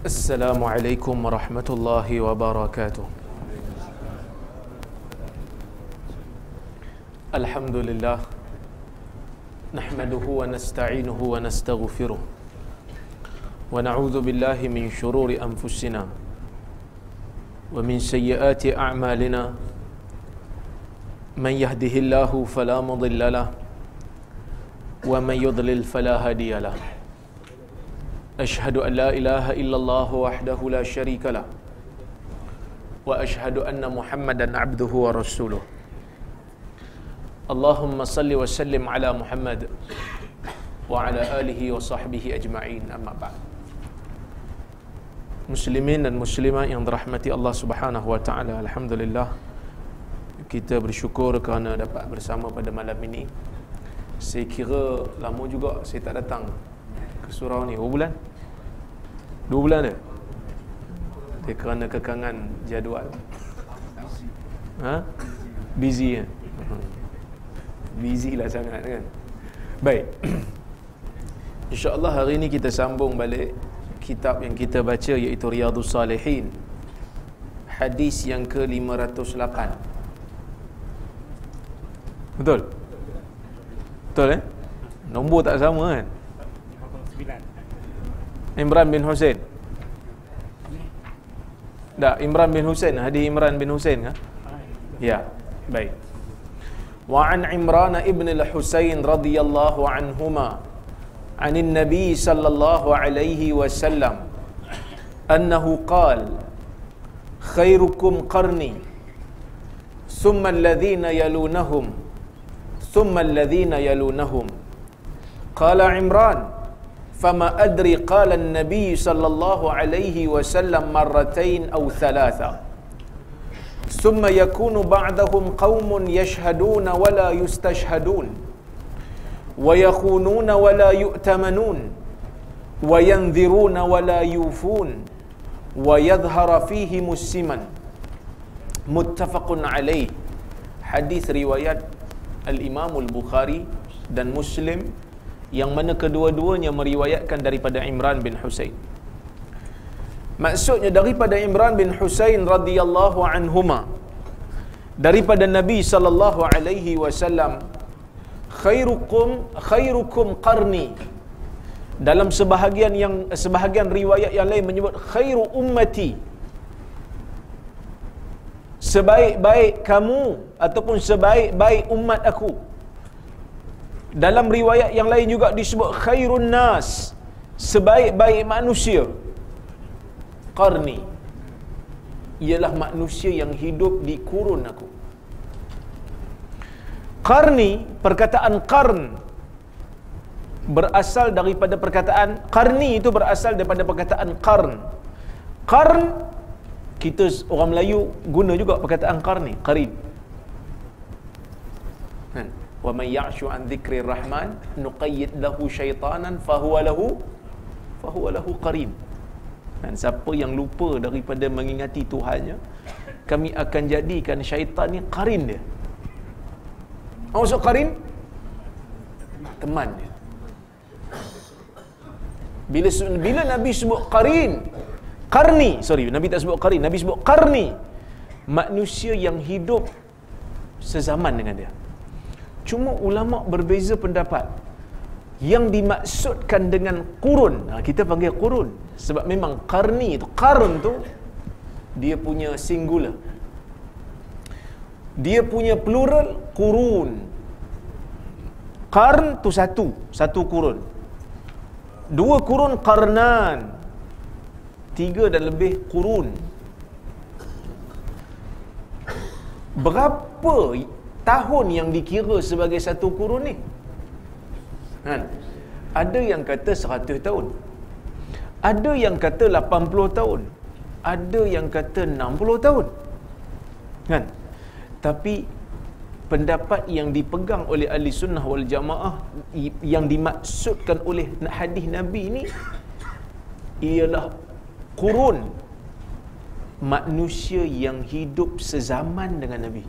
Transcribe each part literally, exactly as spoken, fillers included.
Assalamualaikum warahmatullahi wabarakatuh. Alhamdulillah, nahmaduhu wa nasta'inuhu wa nastaghfiruh, wa na'udzu billahi min shururi anfusina wa min sayyiati a'malina. Man yahdihillahu fala mudilla lahu wa man yudlil fala hadiya lahu. Ashhadu an la ilaha illallah wahdahu la syarika lah wa ashhadu anna Muhammadan abduhu wa rasuluh. Allahumma salli wa sallim ala Muhammad wa ala alihi wa sahbihi ajma'in, amma ba'd. Muslimin dan muslimat yang dirahmati Allah Subhanahu wa taala, alhamdulillah kita bersyukur kerana dapat bersama pada malam ini. Saya kira lama juga saya tak datang ke surau ni. Berapa bulan? Dua bulan dah. Dia kerana kekangan jadual. Ha? Busy kan? Busy lah sangat kan? Baik. InsyaAllah hari ini kita sambung balik kitab yang kita baca, iaitu Riyadhus Salihin. Hadis yang ke lima ratus lapan. Betul? Betul eh? Nombor tak sama kan? Imran bin Husain. Tak, Imran bin Husain, hadis Imran bin Husain kah? Ya, baik. Wa an Imran ibn al-Husain radhiyallahu anhuma عن النبي صلى الله عليه وسلم أنه قال خيركم قرني ثم الذين يلونهم ثم الذين يلونهم. قال عمران فما أدري قال النبي صلى الله عليه وسلم مرتين أو ثلاثة ثم يكون بعدهم قوم يشهدون ولا يستشهدون ويخونون ولا يؤتمنون وينذرون ولا يوفون ويظهر فيهم السمن. متفق عليه. Hadis riwayat Al-Imam Al-Bukhari dan Muslim, yang mana kedua-duanya meriwayatkan daripada Imran bin Husain. Maksudnya daripada Imran bin Husain radhiyallahu anhuma, daripada Nabi sallallahu alaihi wasallam, khairukum khairukum qarni. Dalam sebahagian yang sebahagian riwayat yang lain menyebut khairu ummati, sebaik-baik kamu ataupun sebaik-baik umat aku. Dalam riwayat yang lain juga disebut khairun nas, sebaik-baik manusia. Qarni ialah manusia yang hidup di kurun aku. Qarni, perkataan qarn berasal daripada perkataan qarni, itu berasal daripada perkataan qarn. Qarn, kita orang Melayu guna juga perkataan qarni, qarin. Kan? Wa may ya'shu an dzikrir rahman nuqayyid lahu syaitanan fahuwa lahu fahuwa lahu qarin. Dan siapa yang lupa daripada mengingati Tuhannya, kami akan jadikan syaitan ni qarin dia. Apa maksud qarin? Teman dia. Bila bila Nabi sebut qarin, qarni, sorry, Nabi tak sebut qarin, Nabi sebut qarni, manusia yang hidup sezaman dengan dia. Cuma ulama berbeza pendapat. Yang dimaksudkan dengan kurun, ha, kita panggil kurun sebab memang qarni tu, qarn tu dia punya singular, dia punya plural kurun. Qarn tu satu, satu kurun. Dua kurun qarnan. Tiga dan lebih kurun. Berapa tahun yang dikira sebagai satu kurun ni? Kan? Ada yang kata seratus tahun. Ada yang kata lapan puluh tahun. Ada yang kata enam puluh tahun. Kan? Tapi pendapat yang dipegang oleh ahli sunnah wal jamaah, yang dimaksudkan oleh hadis Nabi ini ialah kurun manusia yang hidup sezaman dengan Nabi.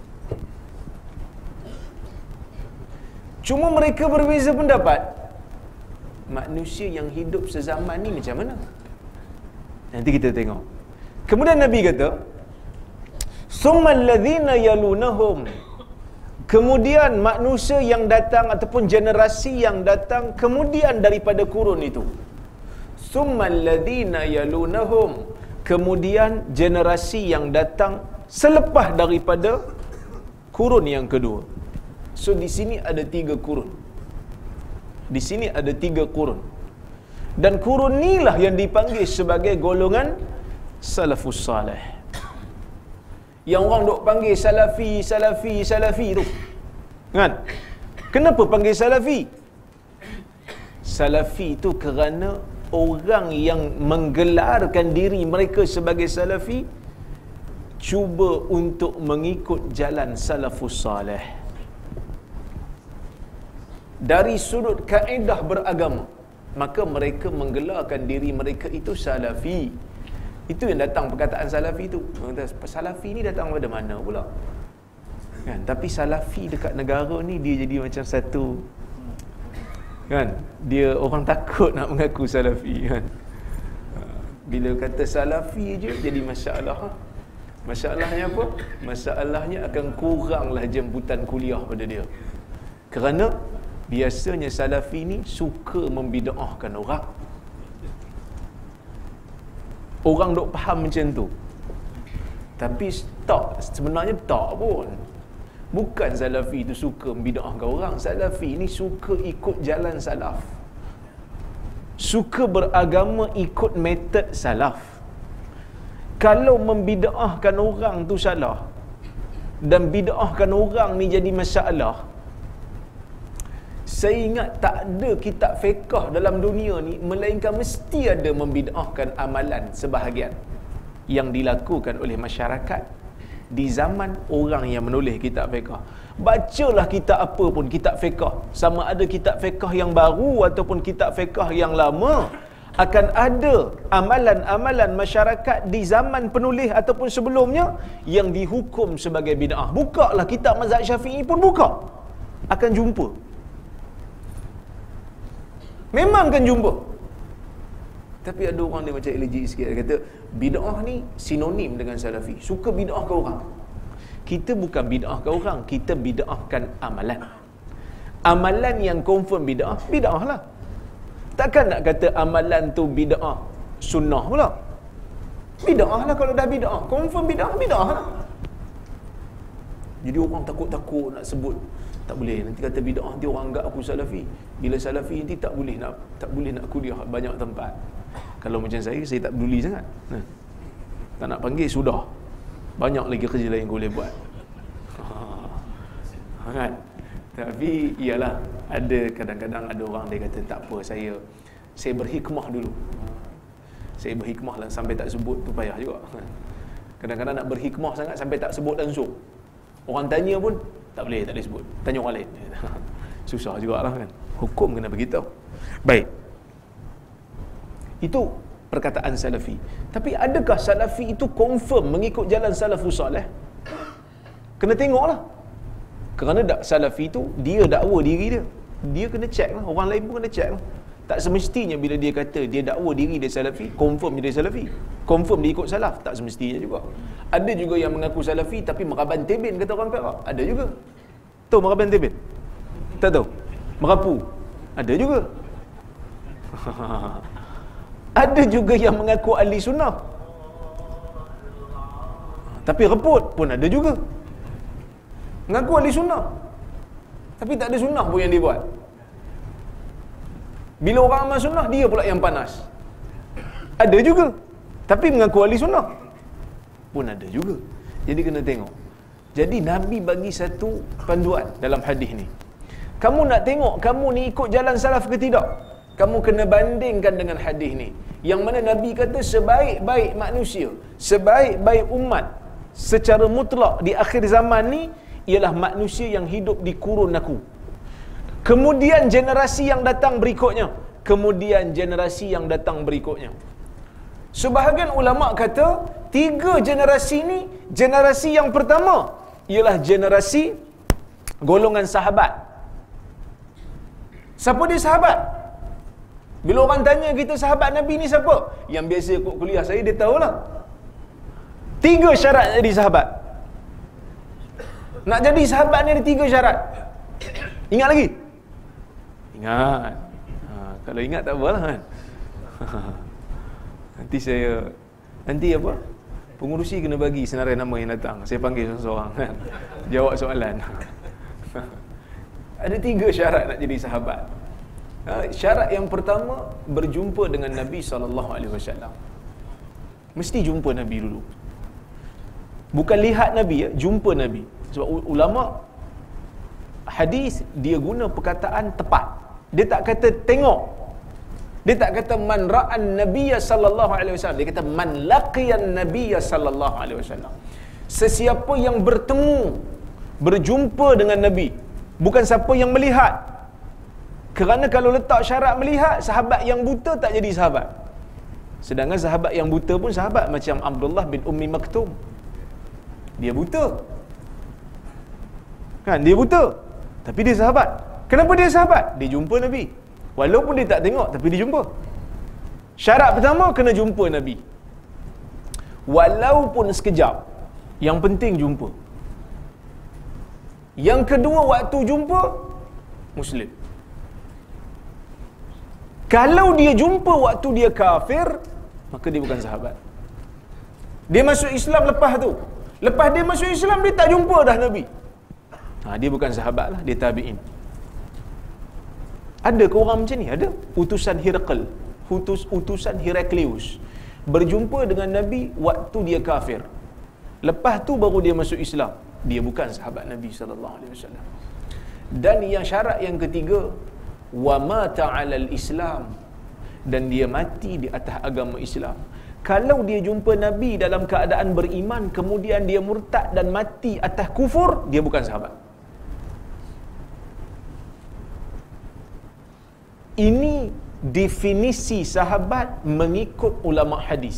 Cuma mereka berbeza pendapat. Manusia yang hidup sezaman ni macam mana? Nanti kita tengok. Kemudian Nabi kata, summal ladzina yalunahum, kemudian manusia yang datang ataupun generasi yang datang kemudian daripada kurun itu. Summal ladzina yalunahum, kemudian generasi yang datang selepas daripada kurun yang kedua. So di sini ada tiga kurun. Di sini ada tiga kurun. Dan kurun inilah yang dipanggil sebagai golongan salafus salih. Yang orang duk panggil salafi, salafi, salafi tu. Kan? Kenapa panggil salafi? Salafi tu kerana orang yang menggelarkan diri mereka sebagai salafi cuba untuk mengikut jalan salafus salih. Dari sudut kaedah beragama, maka mereka menggelarkan diri mereka itu salafi. Itu yang datang perkataan salafi tu. Salafi ni datang pada mana pula? Kan? Tapi salafi dekat negara ni dia jadi macam satu, kan? Dia orang takut nak mengaku salafi, kan? Bila kata salafi je jadi masalah. Masalahnya apa? Masalahnya akan kuranglah jemputan kuliah pada dia. Kerana biasanya salafi ni suka membida'ahkan orang. Orang duk faham macam tu. Tapi tak, sebenarnya tak pun. Bukan salafi tu suka membida'ahkan orang. Salafi ni suka ikut jalan salaf. Suka beragama ikut metod salaf. Kalau membida'ahkan orang tu salah dan bida'ahkan orang ni jadi masalah, saya ingat tak ada kitab fiqh dalam dunia ni melainkan mesti ada membid'ahkan amalan sebahagian yang dilakukan oleh masyarakat di zaman orang yang menulis kitab fiqh. Bacalah kitab apa pun, kitab fiqh, sama ada kitab fiqh yang baru ataupun kitab fiqh yang lama, akan ada amalan-amalan masyarakat di zaman penulis ataupun sebelumnya yang dihukum sebagai bid'ah. Bukalah kitab mazhab Syafi'i pun buka, akan jumpa. Memang akan jumpa. Tapi ada orang dia macam allergic sikit. Dia kata bid'ah ni sinonim dengan salafi. Suka bid'ahkan orang. Kita bukan bid'ahkan orang, kita bid'ahkan amalan. Amalan yang confirm bid'ah, bid'ah lah. Takkan nak kata amalan tu bid'ah sunnah pula. Bid'ah lah kalau dah bid'ah. Confirm bid'ah, bid'ah lah. Jadi orang takut-takut nak sebut. Tak boleh, nanti kata bid'ah nanti orang anggap aku salafi. Bila salafi nanti tak boleh nak tak boleh nak kuliah banyak tempat. Kalau macam saya, saya tak peduli sangat. Nah, tak nak panggil sudah. Banyak lagi kerja lain yang boleh buat. Ha, kan? Tapi iyalah, ada kadang-kadang ada orang dia kata tak apa, saya saya berhikmah dulu. Saya berhikmah lah sampai tak sebut tu payah juga. Kadang-kadang nak berhikmah sangat sampai tak sebut langsung. Orang tanya pun tak boleh, tak boleh sebut. Tanya orang lain. Susah jugalah kan. Hukum kena beritahu. Baik. Itu perkataan salafi. Tapi adakah salafi itu confirm mengikut jalan salafus salih? Kena tengoklah. Kerana tak salafi tu dia dakwa diri dia. Dia kena check lah. Orang lain pun kena check lah. Tak semestinya bila dia kata dia dakwa diri dia salafi, confirm dia salafi. Confirm dia ikut salaf. Tak semestinya juga. Ada juga yang mengaku salafi tapi meraban tebin, kata orang Perak. Ada juga. Tahu meraban tebin? Tak tahu? Merapu? Ada juga. Ada juga yang mengaku ahli sunnah tapi reput pun ada juga. Mengaku ahli sunnah tapi tak ada sunnah pun yang dia buat. Bila orang amal sunnah, dia pula yang panas. Ada juga. Tapi mengaku ahli sunnah pun ada juga. Jadi kena tengok. Jadi Nabi bagi satu panduan dalam hadis ni. Kamu nak tengok kamu ni ikut jalan salaf ke tidak? Kamu kena bandingkan dengan hadis ni. Yang mana Nabi kata sebaik-baik manusia, sebaik-baik umat secara mutlak di akhir zaman ni ialah manusia yang hidup di kurun aku. Kemudian generasi yang datang berikutnya, kemudian generasi yang datang berikutnya. Sebahagian ulama kata tiga generasi ni, generasi yang pertama ialah generasi golongan sahabat. Siapa dia sahabat? Bila orang tanya kita sahabat Nabi ni siapa? Yang biasa ikut kuliah saya, dia tahulah. Tiga syarat nak jadi sahabat. Nak jadi sahabat ni ada tiga syarat. Ingat lagi? Ingat. Ha, kalau ingat tak apalah kan. Nanti saya, nanti apa? Pengurusi kena bagi senarai nama yang datang. Saya panggil seorang-seorang kan. Jawab soalan. Ada tiga syarat nak jadi sahabat. Ha, syarat yang pertama, berjumpa dengan Nabi sallallahu alaihi wasallam. Mesti jumpa Nabi dulu. Bukan lihat Nabi ya, jumpa Nabi. Sebab ulama hadis dia guna perkataan tepat. Dia tak kata tengok. Dia tak kata man ra'an nabiyya sallallahu alaihi wasallam. Dia kata man laqiyan nabiyya sallallahu alaihi wasallam. Sesiapa yang bertemu, berjumpa dengan Nabi, bukan siapa yang melihat. Kerana kalau letak syarat melihat, sahabat yang buta tak jadi sahabat. Sedangkan sahabat yang buta pun sahabat, macam Abdullah bin Ummi Maktum. Dia buta. Kan, dia buta. Tapi dia sahabat. Kenapa dia sahabat? Dia jumpa Nabi. Walaupun dia tak tengok, tapi dia jumpa. Syarat pertama, kena jumpa Nabi. Walaupun sekejap. Yang penting jumpa. Yang kedua, waktu jumpa, Muslim. Kalau dia jumpa waktu dia kafir, maka dia bukan sahabat. Dia masuk Islam lepas tu. Lepas dia masuk Islam, dia tak jumpa dah Nabi. Ha, dia bukan sahabat lah, dia tabi'in. Ada ke orang macam ni? Ada. Utusan Hirqal, utus, utusan Heraklius berjumpa dengan Nabi waktu dia kafir. Lepas tu baru dia masuk Islam. Dia bukan sahabat Nabi sallallahu alaihi wasallam. Dan yang syarat yang ketiga, wa mata 'alal Islam, dan dia mati di atas agama Islam. Kalau dia jumpa Nabi dalam keadaan beriman, kemudian dia murtad dan mati atas kufur, dia bukan sahabat. Ini definisi sahabat mengikut ulama hadis.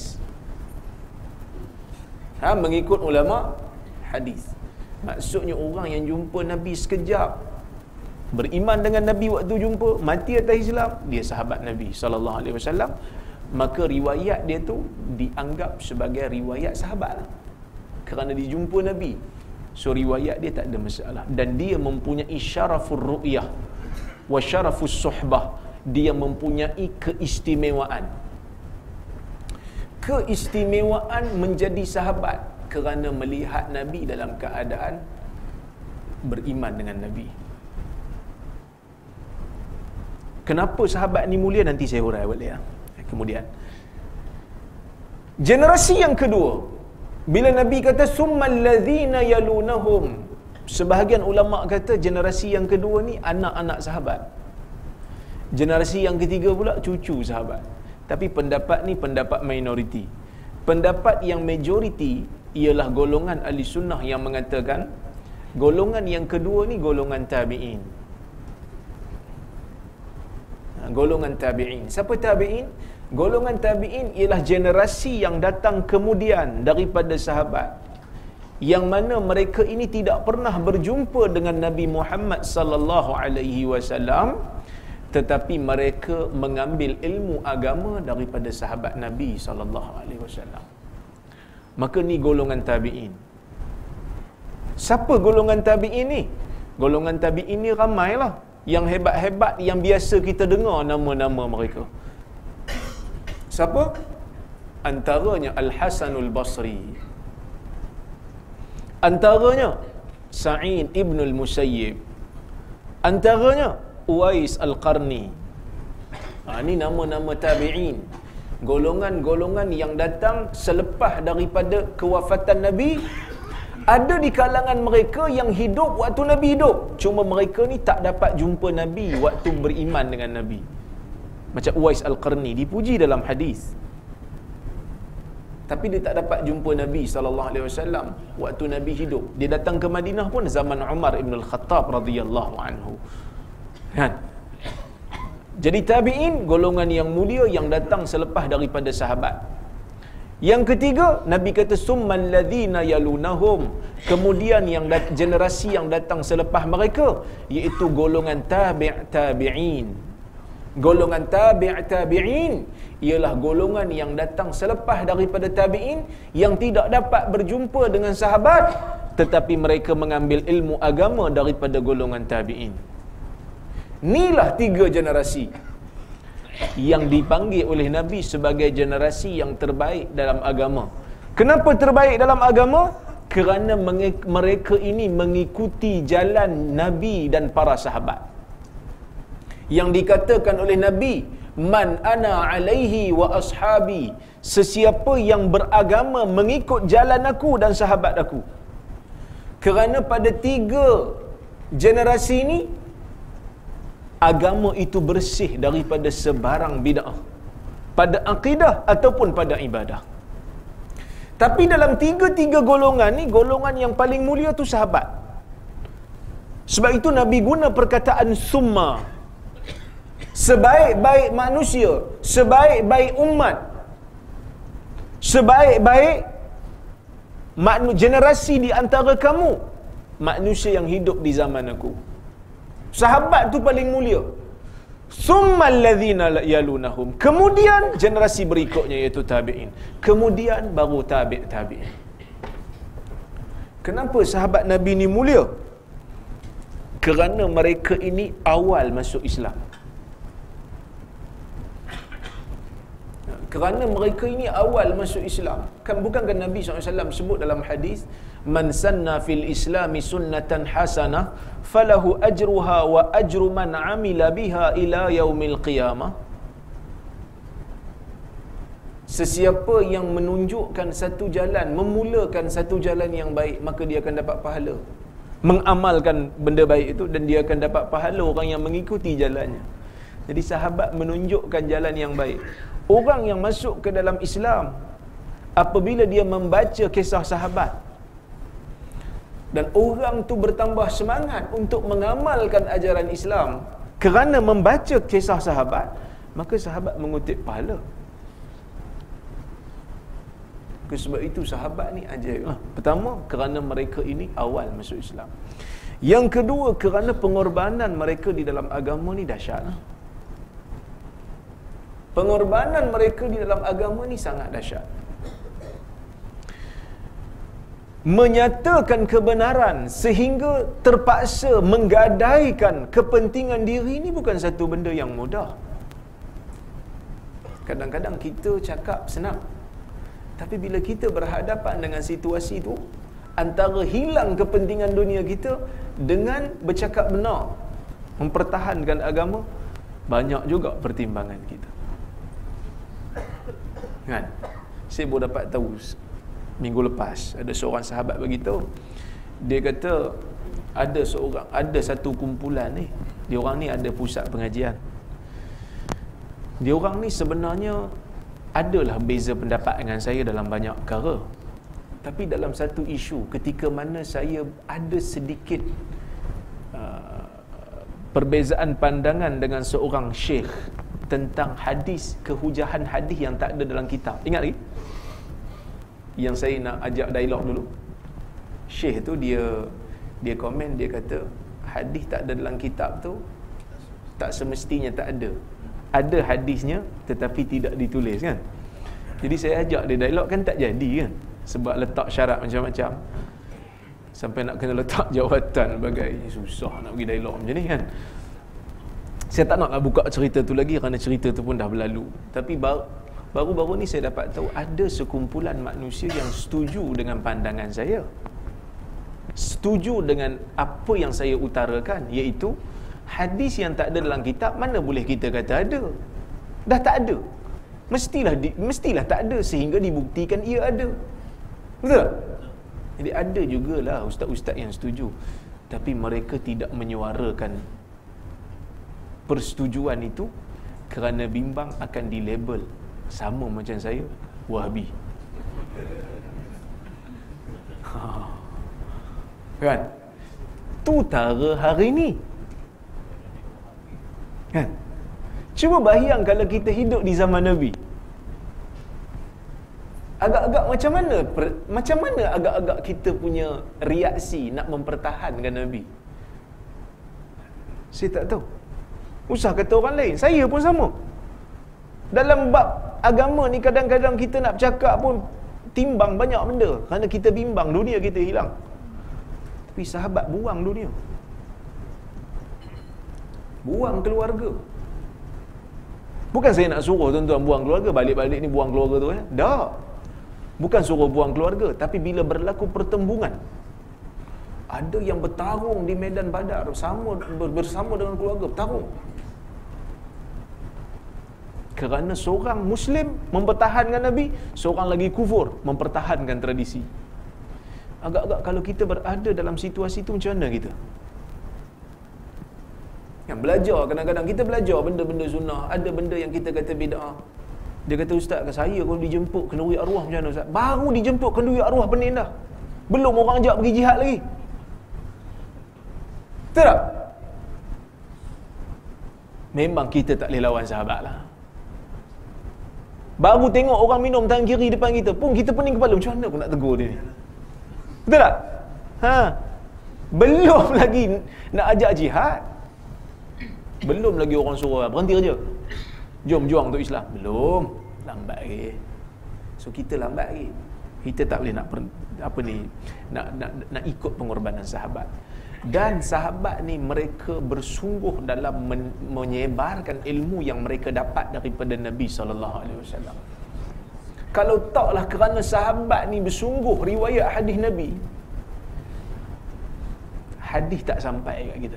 Ha, mengikut ulama hadis. Maksudnya orang yang jumpa Nabi sekejap, beriman dengan Nabi waktu jumpa, mati atas Islam, dia sahabat Nabi sallallahu alaihi wasallam. Maka riwayat dia tu dianggap sebagai riwayat sahabat lah. Kerana dia jumpa Nabi, so riwayat dia tak ada masalah. Dan dia mempunyai syarafur ru'yah wa syarafus suhbah. Dia mempunyai keistimewaan. Keistimewaan menjadi sahabat kerana melihat Nabi dalam keadaan beriman dengan Nabi. Kenapa sahabat ni mulia, nanti saya hurai balik ya. Kemudian generasi yang kedua, bila Nabi kata summal ladzina yalunahum, sebahagian ulama kata generasi yang kedua ni anak-anak sahabat. Generasi yang ketiga pula cucu sahabat. Tapi pendapat ni pendapat minoriti. Pendapat yang majoriti ialah golongan ahli sunnah yang mengatakan golongan yang kedua ni golongan tabi'in. Golongan tabi'in. Siapa tabi'in? Golongan tabi'in ialah generasi yang datang kemudian daripada sahabat, yang mana mereka ini tidak pernah berjumpa dengan Nabi Muhammad sallallahu alaihi wasallam, tetapi mereka mengambil ilmu agama daripada sahabat Nabi sallallahu alaihi wasallam. Maka ni golongan tabi'in. Siapa golongan tabi'in ni? Golongan tabi'in ni ramailah. Yang hebat-hebat, yang biasa kita dengar nama-nama mereka. Siapa? Antaranya Al-Hasanul Basri. Antaranya Sa'id ibn al-Musayyib. Antaranya Uwais Al-Qarni. Ha, ini nama-nama tabi'in. Golongan-golongan yang datang selepas daripada kewafatan Nabi. Ada di kalangan mereka yang hidup waktu Nabi hidup, cuma mereka ni tak dapat jumpa Nabi waktu beriman dengan Nabi. Macam Uwais Al-Qarni, dipuji dalam hadis, tapi dia tak dapat jumpa Nabi sallallahu alaihi wasallam waktu Nabi hidup. Dia datang ke Madinah pun zaman Umar ibn al-Khattab radhiyallahu anhu. Kan? Jadi tabi'in golongan yang mulia yang datang selepas daripada sahabat. Yang ketiga, Nabi kata summal ladzina yalunahum, kemudian yang dat- generasi yang datang selepas mereka, iaitu golongan tabi' tabi'in. Golongan tabi' tabi'in ialah golongan yang datang selepas daripada tabi'in yang tidak dapat berjumpa dengan sahabat, tetapi mereka mengambil ilmu agama daripada golongan tabi'in. Inilah tiga generasi yang dipanggil oleh Nabi sebagai generasi yang terbaik dalam agama. Kenapa terbaik dalam agama? Kerana mereka ini mengikuti jalan Nabi dan para sahabat. Yang dikatakan oleh Nabi, man ana alaihi wa ashabi, sesiapa yang beragama mengikut jalan aku dan sahabat aku. Kerana pada tiga generasi ini agama itu bersih daripada sebarang bid'ah, pada akidah ataupun pada ibadah. Tapi dalam tiga-tiga golongan ni, golongan yang paling mulia tu sahabat. Sebab itu Nabi guna perkataan summa. Sebaik-baik manusia, sebaik-baik umat, sebaik-baik generasi di antara kamu, manusia yang hidup di zaman aku. Sahabat tu paling mulia. Summal ladzina yalunahum. Kemudian generasi berikutnya iaitu tabi'in. Kemudian baru tabi' tabi'in. Kenapa sahabat Nabi ni mulia? Kerana mereka ini awal masuk Islam. Kerana mereka ini awal masuk Islam. Kan bukankah Nabi sallallahu alaihi wasallam sebut dalam hadis, man sanna fil islami sunnatan hasanah falahu ajruha wa ajru man amila biha ila yaumil qiyamah. Sesiapa yang menunjukkan satu jalan, memulakan satu jalan yang baik, maka dia akan dapat pahala mengamalkan benda baik itu, dan dia akan dapat pahala orang yang mengikuti jalannya. Jadi sahabat menunjukkan jalan yang baik. Orang yang masuk ke dalam Islam, apabila dia membaca kisah sahabat, dan orang tu bertambah semangat untuk mengamalkan ajaran Islam kerana membaca kisah sahabat, maka sahabat mengutip pahala. Sebab itu sahabat ni ajaib. Pertama, kerana mereka ini awal masuk Islam. Yang kedua, kerana pengorbanan mereka di dalam agama ni dahsyat. Pengorbanan mereka di dalam agama ni sangat dahsyat. Menyatakan kebenaran sehingga terpaksa menggadaikan kepentingan diri ni bukan satu benda yang mudah. Kadang-kadang kita cakap senang, tapi bila kita berhadapan dengan situasi tu, antara hilang kepentingan dunia kita dengan bercakap benar, mempertahankan agama, banyak juga pertimbangan kita. Kan? Saya baru dapat tahu minggu lepas, ada seorang sahabat beritahu, dia kata ada seorang, ada satu kumpulan ni, dia orang ni ada pusat pengajian. Dia orang ni sebenarnya adalah beza pendapat dengan saya dalam banyak perkara, tapi dalam satu isu, ketika mana saya ada sedikit uh, perbezaan pandangan dengan seorang syekh tentang hadis, kehujahan hadis yang tak ada dalam kitab. Ingat lagi? Yang saya nak ajak dialog dulu. Syekh tu dia dia komen, dia kata hadis tak ada dalam kitab tu tak semestinya tak ada. Ada hadisnya tetapi tidak ditulis, kan? Jadi saya ajak dia dialog, kan tak jadi, kan? Sebab letak syarat macam-macam. Sampai nak kena letak jawatan bagai susah nak pergi dialog macam ni, kan? Saya tak nak nak buka cerita tu lagi kerana cerita tu pun dah berlalu. Tapi baru-baru ni saya dapat tahu ada sekumpulan manusia yang setuju dengan pandangan saya. Setuju dengan apa yang saya utarakan, iaitu hadis yang tak ada dalam kitab mana boleh kita kata ada. Dah tak ada. Mestilah di, mestilah tak ada sehingga dibuktikan ia ada. Betul tak? Jadi ada jugalah ustaz-ustaz yang setuju, tapi mereka tidak menyuarakan persetujuan itu kerana bimbang akan dilabel sama macam saya, Wahabi. Kan? Tu tara hari ni. Kan? Cuba bayang kalau kita hidup di zaman Nabi. Agak-agak macam mana macam mana agak-agak kita punya reaksi nak mempertahankan Nabi? Saya tak tahu. Usah kata orang lain. Saya pun sama. Dalam bab agama ni kadang-kadang kita nak bercakap pun timbang banyak benda. Kerana kita bimbang dunia kita hilang. Tapi sahabat buang dunia. Buang keluarga. Bukan saya nak suruh tuan-tuan buang keluarga, balik-balik ni buang keluarga tu eh. Tak. Bukan suruh buang keluarga, tapi bila berlaku pertembungan, ada yang bertarung di medan Badar sama bersama dengan keluarga, bertarung. Kerana seorang Muslim mempertahankan Nabi, seorang lagi kufur mempertahankan tradisi. Agak-agak kalau kita berada dalam situasi itu, macam mana kita? Yang belajar, kadang-kadang kita belajar benda-benda sunnah, ada benda yang kita kata bid'ah. Dia kata, ustaz, ke saya kalau dijemput kenduri arwah macam mana ustaz? Baru dijemput kenduri arwah pening dah. Belum orang ajak pergi jihad lagi. Betul tak? Memang kita tak boleh lawan sahabat lah. Baru tengok orang minum tangan kiri depan kita pun kita pening kepala, macam mana pun nak tegur dia ni. Betul tak? Ha. Belum lagi nak ajak jihad. Belum lagi orang suruh berhenti kerja, jom juang untuk Islam. Belum. Lambat lagi. So kita lambat lagi. Kita tak boleh nak per, apa ni nak, nak nak ikut pengorbanan sahabat. Dan sahabat ni mereka bersungguh dalam men, menyebarkan ilmu yang mereka dapat daripada Nabi sallallahu alaihi wasallam. Kalau taklah kerana sahabat ni bersungguh riwayat hadis Nabi, hadis tak sampai kat kita.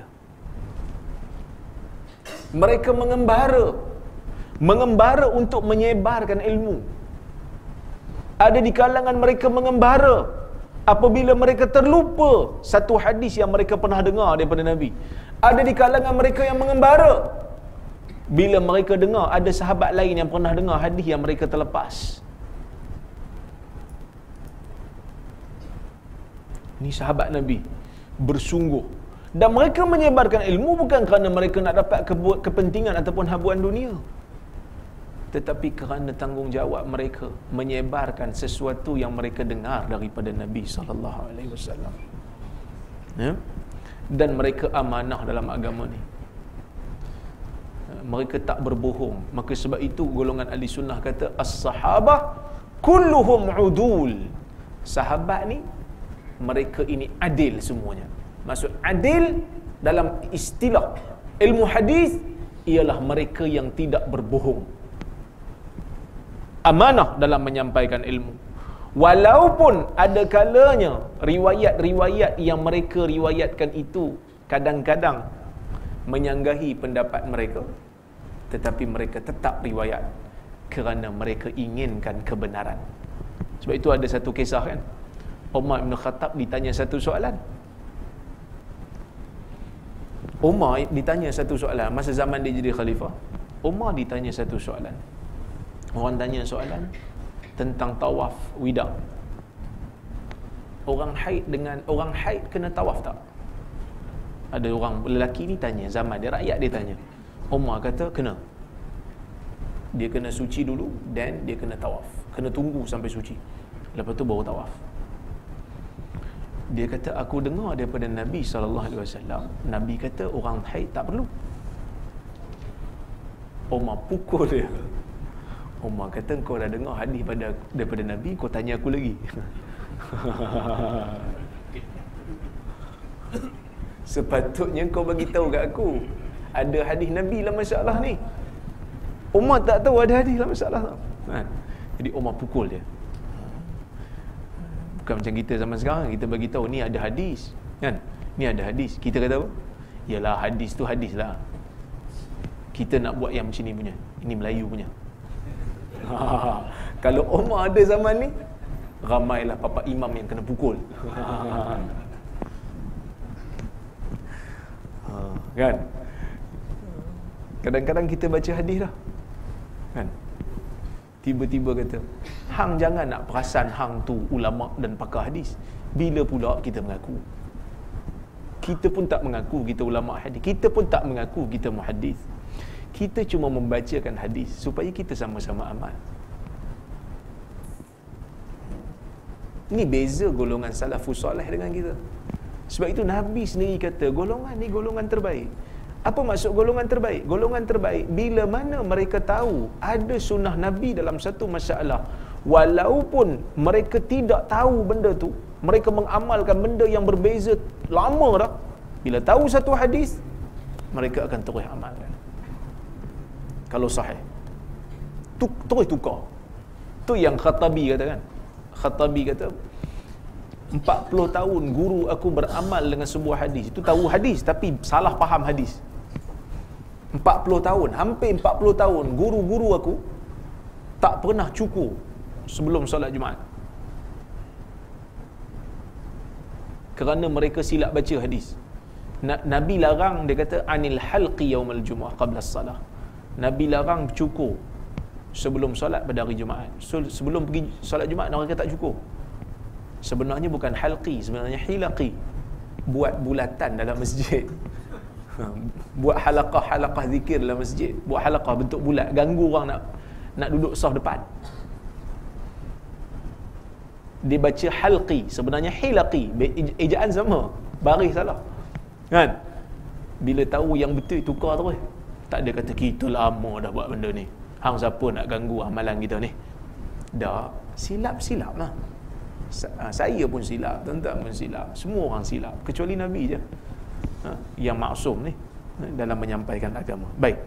Mereka mengembara mengembara untuk menyebarkan ilmu. Ada di kalangan mereka mengembara apabila mereka terlupa satu hadis yang mereka pernah dengar daripada Nabi. Ada di kalangan mereka yang mengembara bila mereka dengar ada sahabat lain yang pernah dengar hadis yang mereka terlepas. Ini sahabat Nabi bersungguh. Dan mereka menyebarkan ilmu bukan kerana mereka nak dapat kepentingan ataupun habuan dunia, tetapi kerana tanggungjawab mereka menyebarkan sesuatu yang mereka dengar daripada Nabi sallallahu alaihi wasallam. Ya? Dan mereka amanah dalam agama ni. Mereka tak berbohong. Maka sebab itu golongan ahli sunnah kata as-sahabah kulluhum udul. Sahabat ni mereka ini adil semuanya. Maksud adil dalam istilah ilmu hadis ialah mereka yang tidak berbohong. Amanah dalam menyampaikan ilmu. Walaupun ada kalanya riwayat-riwayat yang mereka riwayatkan itu kadang-kadang menyanggahi pendapat mereka, tetapi mereka tetap riwayat kerana mereka inginkan kebenaran. Sebab itu ada satu kisah kan, Umar bin Khattab ditanya satu soalan. Umar ditanya satu soalan masa zaman dia jadi khalifah. Umar ditanya satu soalan. Orang tanya soalan tentang tawaf wida. Orang haid dengan orang haid kena tawaf tak? Ada orang lelaki ni tanya, zaman dia, rakyat dia tanya. Umar kata kena. Dia kena suci dulu dan dia kena tawaf. Kena tunggu sampai suci. Lepas tu baru tawaf. Dia kata aku dengar daripada Nabi sallallahu alaihi wasallam, Nabi kata orang haid tak perlu. Umar pukul dia. Umar kata kau dah dengar hadis pada daripada Nabi, kau tanya aku lagi. Sepatutnya kau bagi tahu kat aku ada hadis Nabi dalam masalah ni. Umar tak tahu ada hadis dalam masalah tu. Ha. Jadi Umar pukul dia. Bukan macam kita zaman sekarang, kita bagi tahu ni ada hadis, kan? Ni ada hadis. Kita kata apa? Yalah hadis tu hadis lah. Kita nak buat yang macam ni punya. Ini Melayu punya. Ha, kalau Umar ada zaman ni, ramailah papa imam yang kena pukul. Ha, kan? Kadang-kadang kita baca hadis dah, kan? Tiba-tiba kata, hang jangan nak perasan hang tu ulama dan pakar hadis. Bila pula kita mengaku? Kita pun tak mengaku kita ulama hadis. Kita pun tak mengaku kita muhaddis. Kita cuma membacakan hadis supaya kita sama-sama amal. Ini beza golongan salafus soleh dengan kita. Sebab itu Nabi sendiri kata golongan ni golongan terbaik. Apa maksud golongan terbaik? Golongan terbaik bila mana mereka tahu ada sunnah Nabi dalam satu masalah, walaupun mereka tidak tahu benda tu, mereka mengamalkan benda yang berbeza lama dah. Bila tahu satu hadis, mereka akan terus amalkan. Kalau sahih, tu terus tukar. Tu yang Khattabi kata kan. Khattabi kata empat puluh tahun guru aku beramal dengan sebuah hadis. Itu tahu hadis tapi salah faham hadis. empat puluh tahun, hampir empat puluh tahun guru-guru aku tak pernah cukur sebelum solat Jumaat. Kerana mereka silap baca hadis. Nabi larang, dia kata anil halqi yaumal jumu'ah qabla as-salah. Nabi larang cukur sebelum solat pada hari Jumaat. So, sebelum pergi solat Jumaat mereka tak cukur. Sebenarnya bukan halqi, sebenarnya hilaqi. Buat bulatan dalam masjid. Buat halaqah-halaqah zikir dalam masjid. Buat halaqah bentuk bulat, ganggu orang nak nak duduk saf depan. Dia baca halqi, sebenarnya hilaqi. Ejaan sama, baris salah. Kan? Bila tahu yang betul tukar terus. Tak ada kata kita lama dah buat benda ni, hang siapa nak ganggu amalan kita ni. Dah, silap-silap lah. Saya pun silap, tuan-tuan pun silap, semua orang silap, kecuali Nabi je ha, yang maksum ni dalam menyampaikan agama. Baik.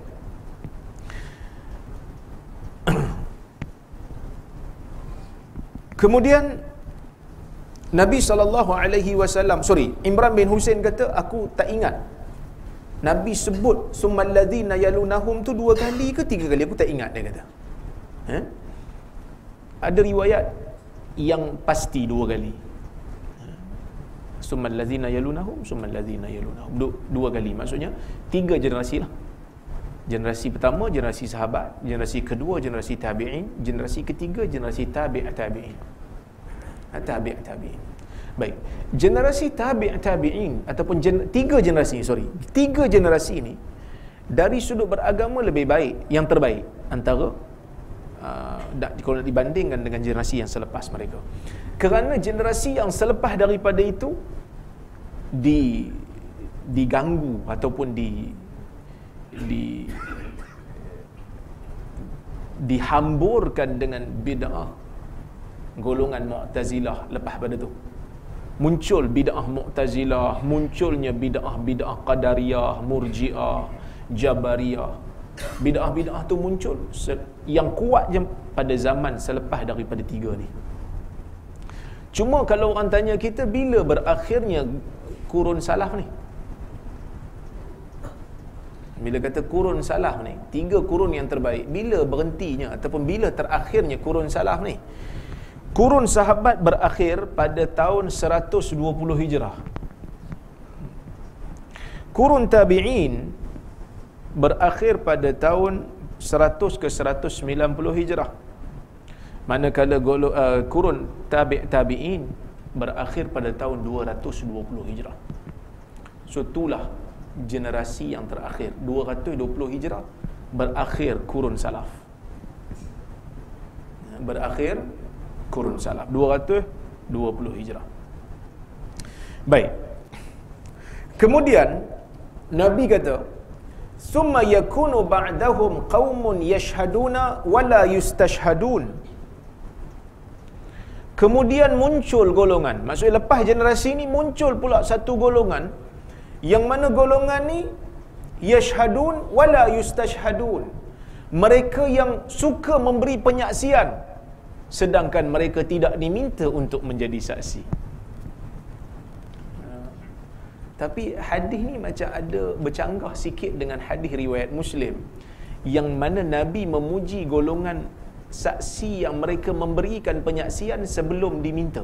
Kemudian Nabi sallallahu alaihi wasallam, sorry, Imran bin Husain kata aku tak ingat Nabi sebut summal ladzina yalunahum tu dua kali ke tiga kali, aku tak ingat dia kata. Ha? Ada riwayat yang pasti dua kali. Summal ladzina yalunahum summal ladzina yalunahum. Dua, dua kali, maksudnya tiga generasi lah. Generasi pertama generasi sahabat, generasi kedua generasi tabi'in, generasi ketiga generasi tabi' tabi'in. Tabi' tabi'in. Baik, generasi tabi' tabi'in ataupun gen, tiga generasi sorry tiga generasi ini dari sudut beragama lebih baik, yang terbaik antara uh, kalau nak dibandingkan dengan generasi yang selepas mereka. Kerana generasi yang selepas daripada itu di diganggu ataupun di di dihamburkan dengan bid'ah golongan Mu'tazilah. Lepas pada tu muncul bid'ah Mu'tazilah, munculnya bid'ah-bid'ah Qadariyah, Murji'ah, Jabariyah. Bid'ah-bid'ah tu muncul yang kuat je pada zaman selepas daripada tiga ni. Cuma kalau orang tanya kita bila berakhirnya kurun salaf ni, bila kata kurun salaf ni, tiga kurun yang terbaik, bila berhentinya ataupun bila terakhirnya kurun salaf ni? Kurun sahabat berakhir pada tahun seratus dua puluh Hijrah. Kurun tabi'in berakhir pada tahun seratus ke seratus sembilan puluh Hijrah. Manakala golo, uh, kurun tabi' tabi'in berakhir pada tahun dua ratus dua puluh Hijrah. So itulah generasi yang terakhir. dua ratus dua puluh Hijrah berakhir kurun salaf. Berakhir kurun salaf dua ratus dua puluh Hijrah. Baik. Kemudian Nabi kata, "Summa yakunu ba'dahum qaumun yashhaduna wa la yustashhadun." Kemudian muncul golongan, maksudnya lepas generasi ni muncul pula satu golongan yang mana golongan ni yashhadun wa la yustashhadun. Mereka yang suka memberi penyaksian sedangkan mereka tidak diminta untuk menjadi saksi. Tapi hadis ni macam ada bercanggah sikit dengan hadis riwayat Muslim yang mana Nabi memuji golongan saksi yang mereka memberikan penyaksian sebelum diminta.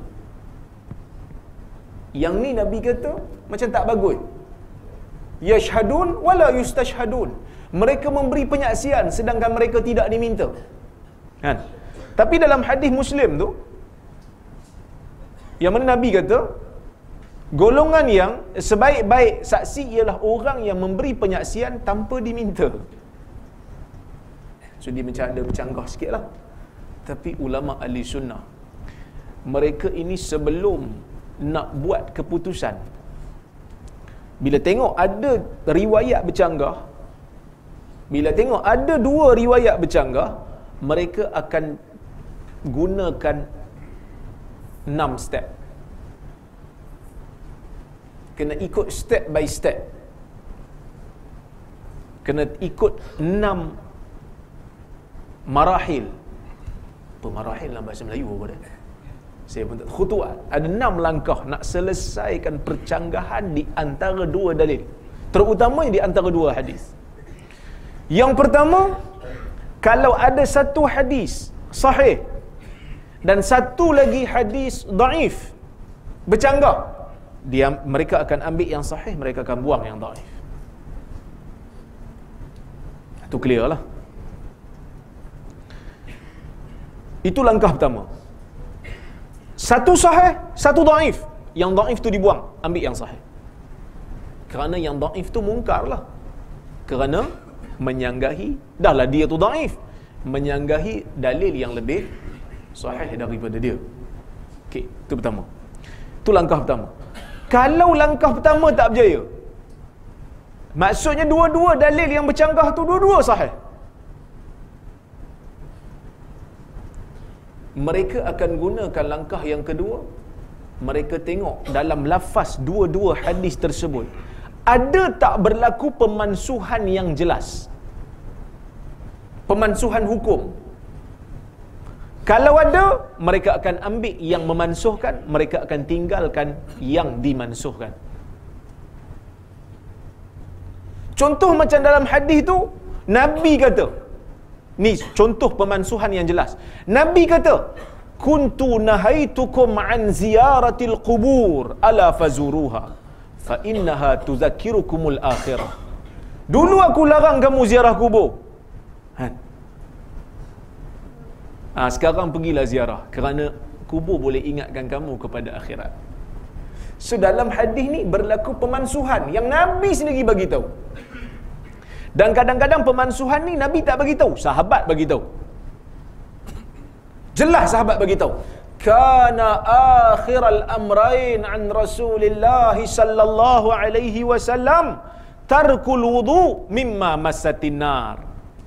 Yang ni Nabi kata macam tak bagus. Yashhadun wala yustashhadun. Mereka memberi penyaksian sedangkan mereka tidak diminta. Kan? Tapi dalam hadis Muslim tu yang mana Nabi kata golongan yang sebaik-baik saksi ialah orang yang memberi penyaksian tanpa diminta. So dia macam ada bercanggah sikit lah. Tapi ulama ahli sunnah, mereka ini sebelum nak buat keputusan, Bila tengok ada riwayat bercanggah, bila tengok ada dua riwayat bercanggah, mereka akan gunakan enam step. Kena ikut step by step. Kena ikut enam marahil. Apa marahil dalam bahasa Melayu apa dia? Saya pun tak, khutuat. Ada enam langkah nak selesaikan percanggahan di antara dua dalil, terutamanya di antara dua hadis. Yang pertama, kalau ada satu hadis sahih dan satu lagi hadis daif bercanggah, dia mereka akan ambil yang sahih, mereka akan buang yang daif. Itu clear lah. Itu langkah pertama. Satu sahih, satu daif. Yang daif tu dibuang, ambil yang sahih. Kerana yang daif tu mungkar lah. Kerana menyanggahi, dahlah dia tu daif, menyanggahi dalil yang lebih sahih daripada dia. Okey, itu pertama. Itu langkah pertama. Kalau langkah pertama tak berjaya, maksudnya dua-dua dalil yang bercanggah tu dua-dua sahih, mereka akan gunakan langkah yang kedua. Mereka tengok dalam lafaz dua-dua hadis tersebut ada tak berlaku pemansuhan yang jelas, pemansuhan hukum. Kalau ada, mereka akan ambil yang memansuhkan, mereka akan tinggalkan yang dimansuhkan. Contoh macam dalam hadis tu, Nabi kata, ni contoh pemansuhan yang jelas. Nabi kata, kuntu nahaitukum an ziyaratil qubur ala fazuruha fa innaha tuzakkirukumul akhirah. Dulu aku larang kamu ziarah kubur. Ha. Ha, sekarang pergilah ziarah kerana kubur boleh ingatkan kamu kepada akhirat. So dalam hadis ni berlaku pemansuhan yang Nabi sendiri bagi tahu. Dan kadang-kadang pemansuhan ni Nabi tak bagi tahu, sahabat bagi tahu. Jelas sahabat bagi tahu. Kana akhiral amrain an Rasulillah sallallahu alaihi wasallam tarkul wudu mimma massatin nar.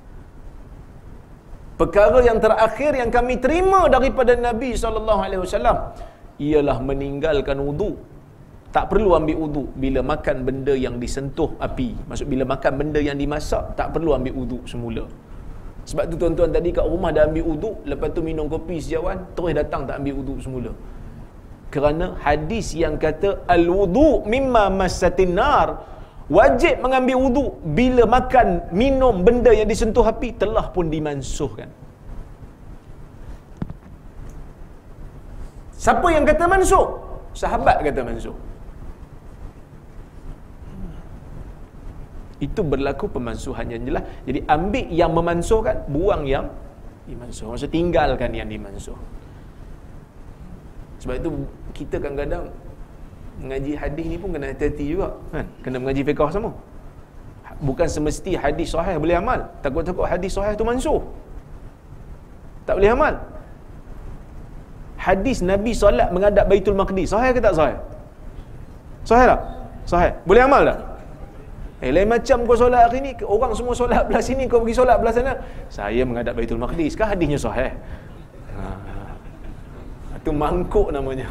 Perkara yang terakhir yang kami terima daripada Nabi sallallahu alaihi wasallam ialah meninggalkan wudu. Tak perlu ambil wudu bila makan benda yang disentuh api. Maksud bila makan benda yang dimasak, tak perlu ambil wudu semula. Sebab tu tuan-tuan tadi kat rumah dah ambil wudu, lepas tu minum kopi sejauhan, terus datang tak ambil wudu semula. Kerana hadis yang kata al-wudu mimma massatin nar, wajib mengambil wudu bila makan, minum benda yang disentuh api, telah pun dimansuhkan. Siapa yang kata mansuh? Sahabat kata mansuh. Itu berlaku pemansuhan yang jelas. Jadi ambil yang memansuhkan, buang yang dimansuh. Maksud tinggalkan yang dimansuh. Sebab itu kita kadang-kadang mengaji hadis ni pun kena hati-hati juga, kan? Kena mengaji fiqh sama. Bukan semesti hadis sahih boleh amal. Takut-takut hadis sahih tu mansuh, tak boleh amal. Hadis Nabi solat menghadap Baitul Maqdis, sahih ke tak sahih? Sahih tak? Sahih. Boleh amal tak? Eh, lain macam kau solat hari ni, orang semua solat belah sini, kau pergi solat belah sana. Saya menghadap Baitul Maqdis, kah hadisnya sahih? Ha. Itu mangkuk namanya.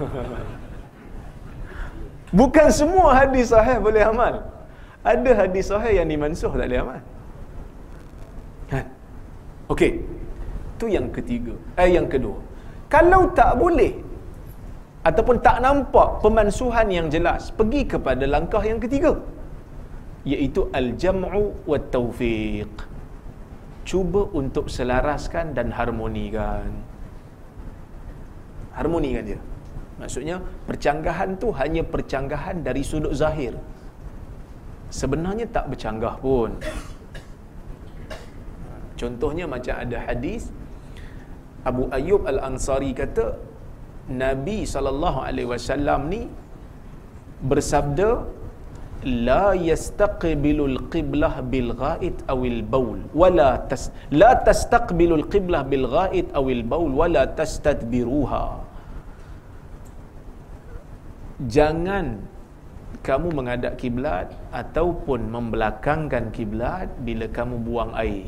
Bukan semua hadis sahih boleh amal. Ada hadis sahih yang dimansuh tak boleh amal. Ha. Okey. Itu yang ketiga. Eh yang kedua. Kalau tak boleh ataupun tak nampak pemansuhan yang jelas, pergi kepada langkah yang ketiga, iaitu al-jam'u wat taufiq. Cuba untuk selaraskan dan harmonikan. Harmonikan dia. Maksudnya percanggahan tu hanya percanggahan dari sudut zahir. Sebenarnya tak bercanggah pun. Contohnya macam ada hadis Abu Ayyub Al-Ansari kata Nabi sallallahu alaihi wasallam ni bersabda, la yastaqbilul qiblah bil ghaid awil baul wala tas la tastaqbilul qiblah bil ghaid awil baul wala tastadbiruha. Jangan kamu menghadap kiblat ataupun membelakangkan kiblat bila kamu buang air.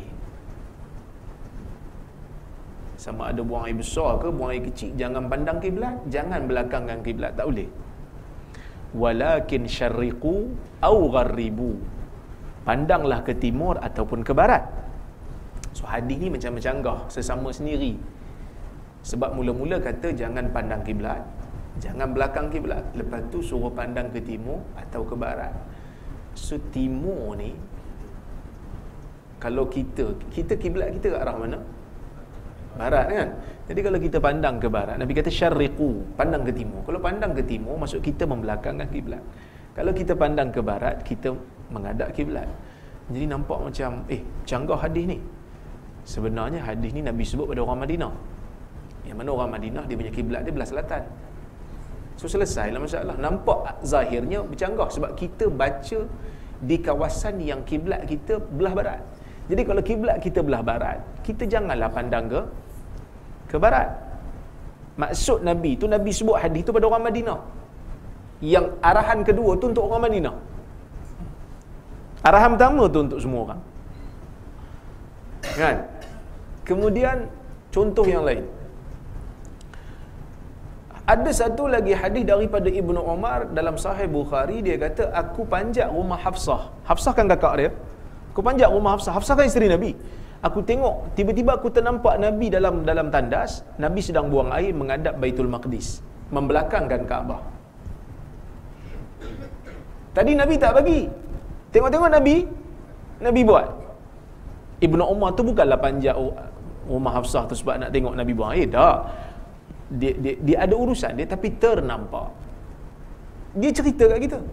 Sama ada buang air besar ke buang air kecil, jangan pandang kiblat, jangan belakangkan kiblat, tak boleh. Walakin syarriqu au gharribu, pandanglah ke timur ataupun ke barat. So hadis ni macam mencanggah sesama sendiri. Sebab mula-mula kata jangan pandang kiblat, jangan belakang kiblat, lepas tu suruh pandang ke timur atau ke barat. So timur ni, kalau kita kita kiblat kita ke arah mana? Barat kan? Jadi kalau kita pandang ke barat, Nabi kata syarriqu, pandang ke timur. Kalau pandang ke timur, maksud kita membelakangkan kiblat. Kalau kita pandang ke barat, kita menghadap kiblat. Jadi nampak macam eh canggah hadis ni. Sebenarnya hadis ni Nabi sebut pada orang Madinah. Yang mana orang Madinah dia punya kiblat dia belah selatan. So selesailah masalah. Nampak zahirnya bercanggah sebab kita baca di kawasan yang kiblat kita belah barat. Jadi kalau kiblat kita belah barat, kita janganlah pandang ke ke barat. Maksud Nabi tu, Nabi sebut hadis tu pada orang Madinah. Yang arahan kedua tu untuk orang Madinah. Arahan pertama tu untuk semua orang. Kan? Kemudian contoh yang lain. Ada satu lagi hadis daripada Ibnu Umar dalam Sahih Bukhari, dia kata aku panjat rumah Hafsah. Hafsah kan kakak dia. Aku panjat rumah Hafsah. Hafsah kan isteri Nabi. Aku tengok, tiba-tiba aku ternampak Nabi dalam dalam tandas. Nabi sedang buang air menghadap Baitul Maqdis, membelakangkan Kaabah. Tadi Nabi tak bagi. Tengok-tengok Nabi, Nabi buat. Ibnu Umar tu bukanlah panjat rumah Hafsah tu sebab nak tengok Nabi buang air. Tak. Dia, dia, dia ada urusan dia, tapi ternampak. Dia cerita kat kita.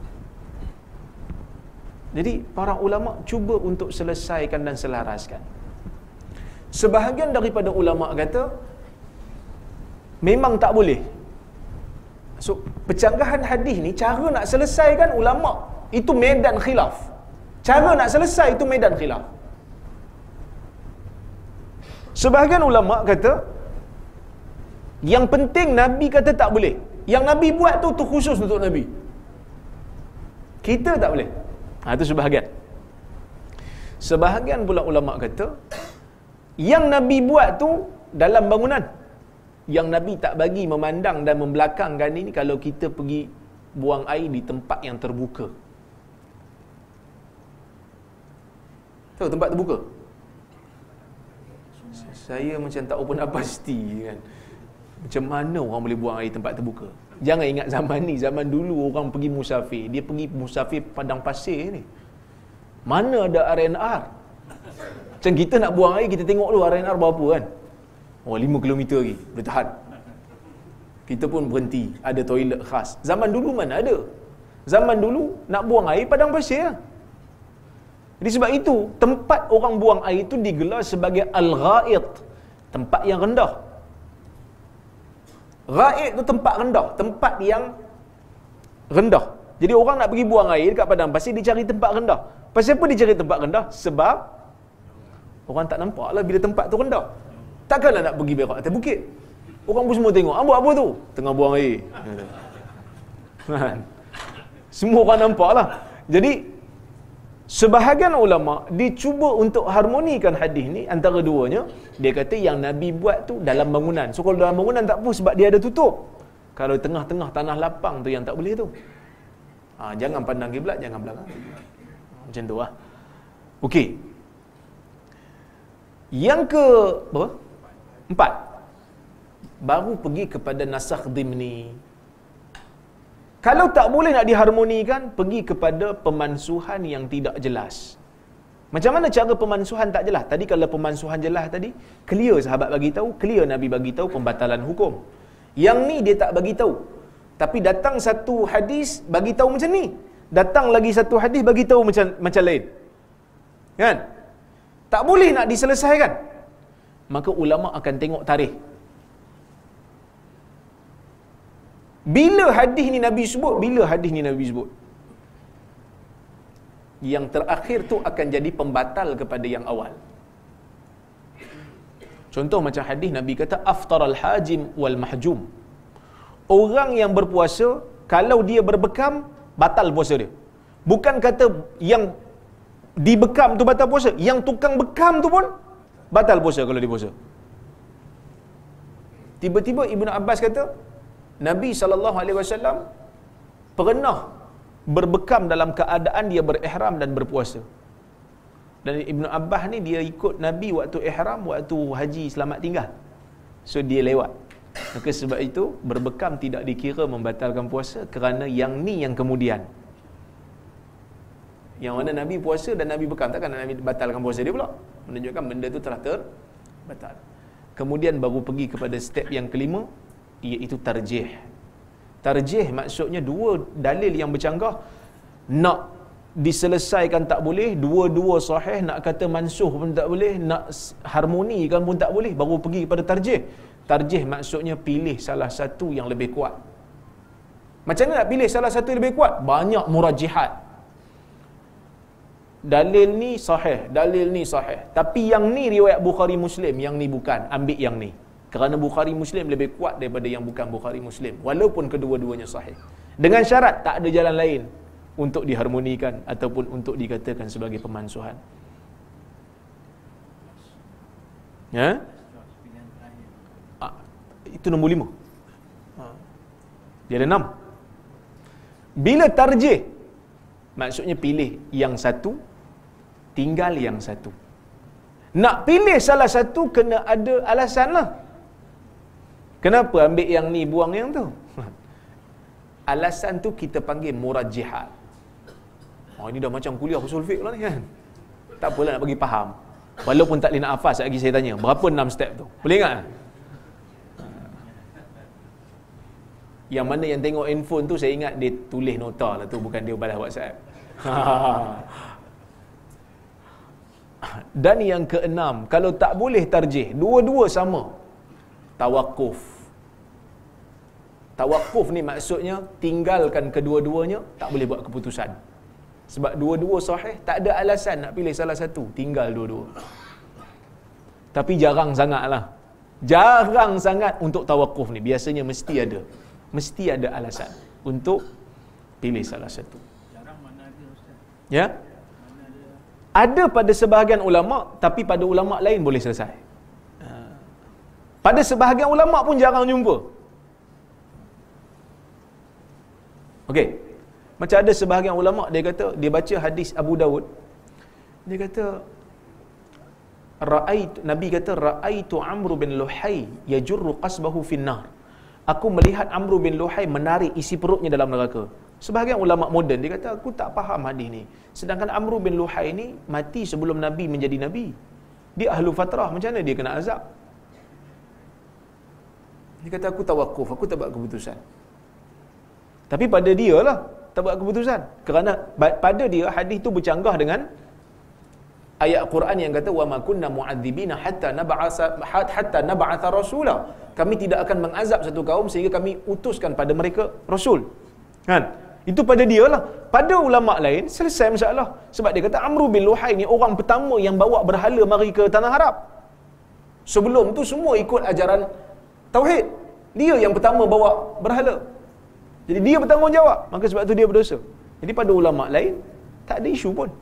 Jadi para ulama cuba untuk selesaikan dan selaraskan. Sebahagian daripada ulama kata memang tak boleh. So pencanggahan hadis ni, cara nak selesaikan ulama itu medan khilaf. Cara nak selesai itu medan khilaf. Sebahagian ulama kata yang penting Nabi kata tak boleh. Yang Nabi buat tu tu khusus untuk Nabi. Kita tak boleh. Ha, itu sebahagian. Sebahagian pula ulama kata yang Nabi buat tu dalam bangunan. Yang Nabi tak bagi memandang dan membelakangkan ini kalau kita pergi buang air di tempat yang terbuka. Tahu tempat terbuka? Saya macam tak open up pasti kan. Macam mana orang boleh buang air tempat terbuka? Jangan ingat zaman ni, zaman dulu orang pergi musafir, dia pergi musafir padang pasir ni. Mana ada R N R? Macam kita nak buang air, kita tengok dulu R N R berapa kan? Oh, lima kilometer lagi, boleh tahan. Kita pun berhenti, ada toilet khas. Zaman dulu mana ada? Zaman dulu nak buang air padang pasir lah. Jadi sebab itu, tempat orang buang air itu digelar sebagai al-gha'id, tempat yang rendah. Gha'id tu tempat rendah, tempat yang rendah. Jadi orang nak pergi buang air dekat padang pasir, dia cari tempat rendah. Pasal apa dia cari tempat rendah? Sebab orang tak nampak lah bila tempat tu rendah. Takkanlah nak pergi berak atas bukit. Orang pun semua tengok, ah, buat apa tu? Tengah buang air. Semua orang nampak lah. Jadi sebahagian ulama dicuba untuk harmonikan hadis ni antara duanya. Dia kata yang Nabi buat tu dalam bangunan. So kalau dalam bangunan tak apa sebab dia ada tutup. Kalau tengah-tengah tanah lapang tu yang tak boleh tu. Ha, jangan pandang kiblat, jangan belakang. Macam tu lah. Okey. Yang ke berapa? Empat. Baru pergi kepada nasakh dhimni. Kalau tak boleh nak diharmonikan, pergi kepada pemansuhan yang tidak jelas. Macam mana cara pemansuhan tak jelas? Tadi kalau pemansuhan jelas tadi, clear sahabat bagi tahu, clear Nabi bagi tahu pembatalan hukum. Yang ni dia tak bagi tahu. Tapi datang satu hadis bagi tahu macam ni. Datang lagi satu hadis bagi tahu macam macam lain. Kan? Tak boleh nak diselesaikan. Maka ulama akan tengok tarikh. Bila hadis ni Nabi sebut, bila hadis ni Nabi sebut. Yang terakhir tu akan jadi pembatal kepada yang awal. Contoh macam hadis Nabi kata aftaral hajim wal mahjum. Orang yang berpuasa kalau dia berbekam, batal puasa dia. Bukan kata yang dibekam tu batal puasa, yang tukang bekam tu pun batal puasa kalau dia puasa. Tiba-tiba Ibnu Abbas kata, Nabi sallallahu alaihi wasallam pernah berbekam dalam keadaan dia berihram dan berpuasa. Dan Ibnu Abbas ni dia ikut Nabi waktu ihram, waktu haji selamat tinggal. So dia lewat. Maka sebab itu berbekam tidak dikira membatalkan puasa, kerana yang ni yang kemudian. Yang mana Nabi puasa dan Nabi bekam, takkan Nabi batalkan puasa dia pula. Menunjukkan benda tu telah terbatal. Kemudian baru pergi kepada step yang kelima, iaitu tarjih. Tarjih maksudnya dua dalil yang bercanggah, nak diselesaikan tak boleh, dua-dua sahih, nak kata mansuh pun tak boleh, nak harmonikan pun tak boleh, baru pergi kepada tarjih. Tarjih maksudnya pilih salah satu yang lebih kuat. Macam mana nak pilih salah satu yang lebih kuat? Banyak murajihat. Dalil ni sahih, dalil ni sahih, tapi yang ni riwayat Bukhari Muslim, yang ni bukan, ambil yang ni. Kerana Bukhari Muslim lebih kuat daripada yang bukan Bukhari Muslim, walaupun kedua-duanya sahih. Dengan syarat tak ada jalan lain untuk diharmonikan ataupun untuk dikatakan sebagai pemansuhan. Ya? Ah, itu nombor lima. Dia ada enam. Bila tarjih, maksudnya pilih yang satu, tinggal yang satu. Nak pilih salah satu kena ada alasan lah. Kenapa ambil yang ni, buang yang tu? Alasan tu kita panggil murajihat. Oh, ini dah macam kuliah usul fiqh lah ni kan. Tak apalah nak bagi faham. Walaupun tak boleh nak hafaz, lagi saya tanya, berapa enam step tu? Boleh ingat? Yang mana yang tengok handphone tu, saya ingat dia tulis nota lah tu, bukan dia balas WhatsApp. Dan yang keenam, kalau tak boleh tarjih, dua-dua sama, tawakuf. Tawakuf ni maksudnya tinggalkan kedua-duanya, tak boleh buat keputusan. Sebab dua-dua sahih, tak ada alasan nak pilih salah satu, tinggal dua-dua. Tapi jarang sangat lah, jarang sangat untuk tawakuf ni. Biasanya mesti ada, mesti ada alasan untuk pilih salah satu. Jarang mana ada Ustaz? Ya? Mana ada? Ada pada sebahagian ulama', tapi pada ulama' lain boleh selesai. Pada sebahagian ulama' pun jarang jumpa. Okey. Macam ada sebahagian ulama' dia kata, dia baca hadis Abu Dawud, dia kata ra'aitu, Nabi kata ra'aitu Amr bin Luhai yajurru qasbahu finnar. Aku melihat Amr bin Luhai menarik isi perutnya dalam neraka. Sebahagian ulama' moden dia kata, aku tak faham hadis ni. Sedangkan Amr bin Luhai ni mati sebelum Nabi menjadi Nabi. Dia ahlu fatrah, macam mana dia kena azab? Dia kata, aku tawakuf, aku tak buat keputusan. Tapi pada dia lah tak buat keputusan. Kerana pada dia hadis tu bercanggah dengan ayat Quran yang kata, wa ma kunna mu'adzibina hatta nab'asa hatta nab'atha rasula. Kami tidak akan mengazab satu kaum sehingga kami utuskan pada mereka rasul. Kan? Itu pada dia lah. Pada ulama' lain selesai masalah. Sebab dia kata Amr bin Luhai ni orang pertama yang bawa berhala mari ke tanah Arab. Sebelum tu semua ikut ajaran tauhid. Dia yang pertama bawa berhala. Jadi dia bertanggungjawab. Maka sebab tu dia berdosa. Jadi pada ulama' lain tak ada isu pun.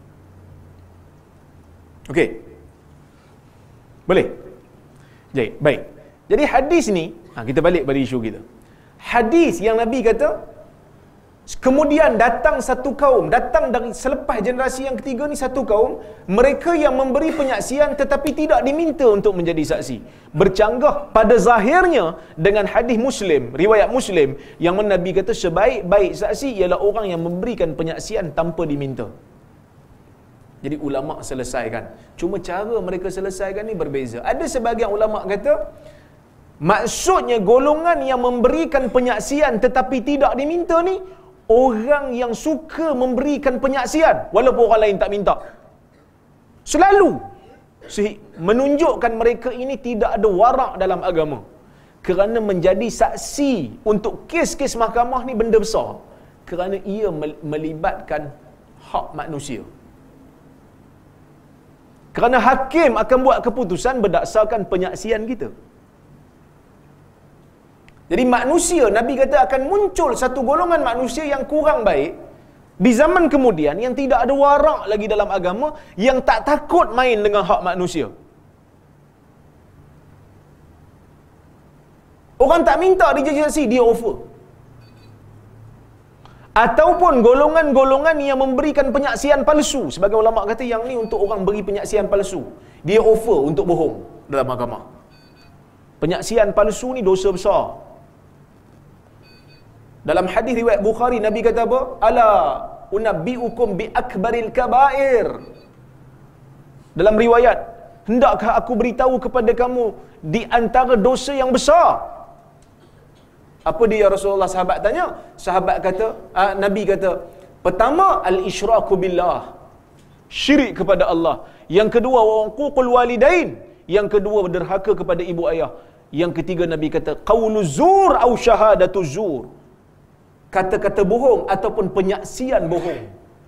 Okey. Boleh? Jadi, baik. Jadi hadis ni, ha, kita balik pada isu kita. Hadis yang Nabi kata, kemudian datang satu kaum, datang dari selepas generasi yang ketiga ni satu kaum, mereka yang memberi penyaksian tetapi tidak diminta untuk menjadi saksi. Bercanggah pada zahirnya dengan hadis Muslim, riwayat Muslim, yang mana Nabi kata sebaik-baik saksi ialah orang yang memberikan penyaksian tanpa diminta. Jadi ulama' selesaikan. Cuma cara mereka selesaikan ni berbeza. Ada sebahagian ulama' kata, maksudnya golongan yang memberikan penyaksian tetapi tidak diminta ni, orang yang suka memberikan penyaksian walaupun orang lain tak minta. Selalu menunjukkan mereka ini tidak ada warak dalam agama. Kerana menjadi saksi untuk kes-kes mahkamah ni benda besar. Kerana ia melibatkan hak manusia. Kerana hakim akan buat keputusan berdasarkan penyaksian kita. Jadi manusia, Nabi kata akan muncul satu golongan manusia yang kurang baik di zaman kemudian yang tidak ada warak lagi dalam agama, yang tak takut main dengan hak manusia. Orang tak minta dia jadi saksi, dia offer. Ataupun golongan-golongan yang memberikan penyaksian palsu. Sebagai ulama kata yang ni untuk orang beri penyaksian palsu. Dia offer untuk bohong dalam mahkamah. Penyaksian palsu ni dosa besar. Dalam hadis riwayat Bukhari, Nabi kata apa? Ala unabbiukum bi akbaril kabair. Dalam riwayat, hendakkah aku beritahu kepada kamu di antara dosa yang besar? Apa dia Rasulullah? Sahabat tanya. Sahabat kata, uh, Nabi kata, pertama al-isyraku billah, syirik kepada Allah. Yang kedua uququl walidain, yang kedua derhaka kepada ibu ayah. Yang ketiga Nabi kata qaulu zur au syahadatu zur, kata-kata bohong ataupun penyaksian bohong.